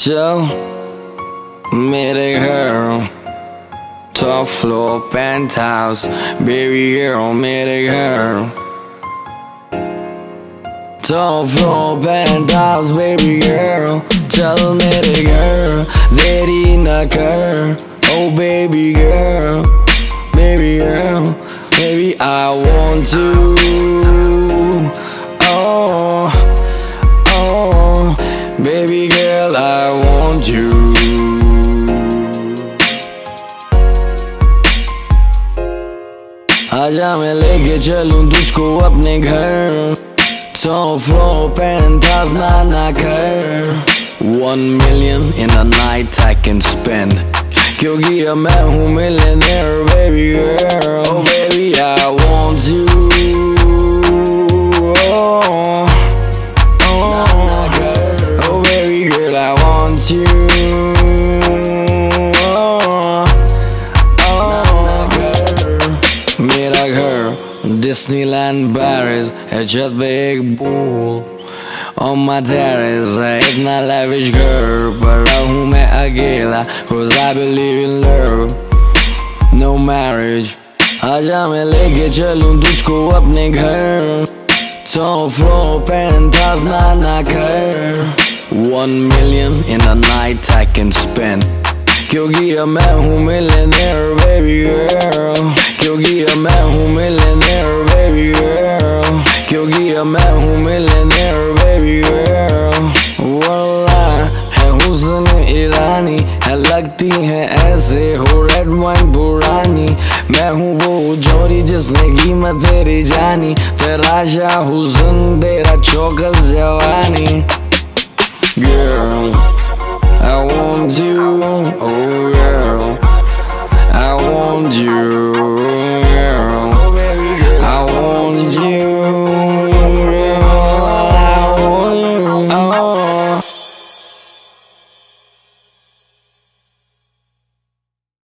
चल मेरे घर top floor penthouse, baby girl मेरे घर top floor penthouse, baby girl चल मेरे घर देरी न कर oh baby girl baby I want you oh baby girl I want you आजा मैं लेके चलूं तुझको अपने घर top floor penthouse ना कर 1 million in a night I can spend क्योंकि अब मैं हूँ millionaire baby girl oh baby I want you oh baby girl I want you मेरा घर Disneyland Paris है छत पे एक pool On my terrace है इतना lavish घर पर रहूँ मैं अकेला Cause I believe in love No marriage आजा मैं लेके चलूं तुझको अपने घर Top floor penthouse ना कर 1 million in a night I can spend क्योंकि अब मैं हूँ millionaire baby girl क्योंकि अब मैं हूँ millionaire baby girl क्योंकि अब मैं हूँ millionaire baby girl वल्लाह है हुस्न ईरानी है लगती है ऐसे हो रेड वाइन पुरानी मैं हूँ वो जोड़ी जिसने कीमत तेरी जानी तेरा शाह हुस्न तेरा चौकस जवानी Girl I want you